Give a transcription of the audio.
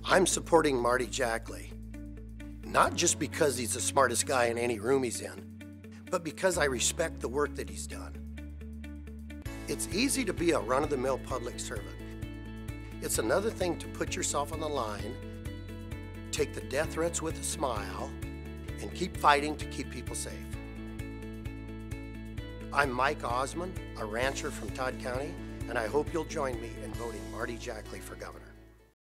I'm supporting Marty Jackley, not just because he's the smartest guy in any room he's in, but because I respect the work that he's done. It's easy to be a run-of-the-mill public servant. It's another thing to put yourself on the line, take the death threats with a smile, and keep fighting to keep people safe. I'm Mike Assman, a rancher from Todd County, and I hope you'll join me in voting Marty Jackley for governor.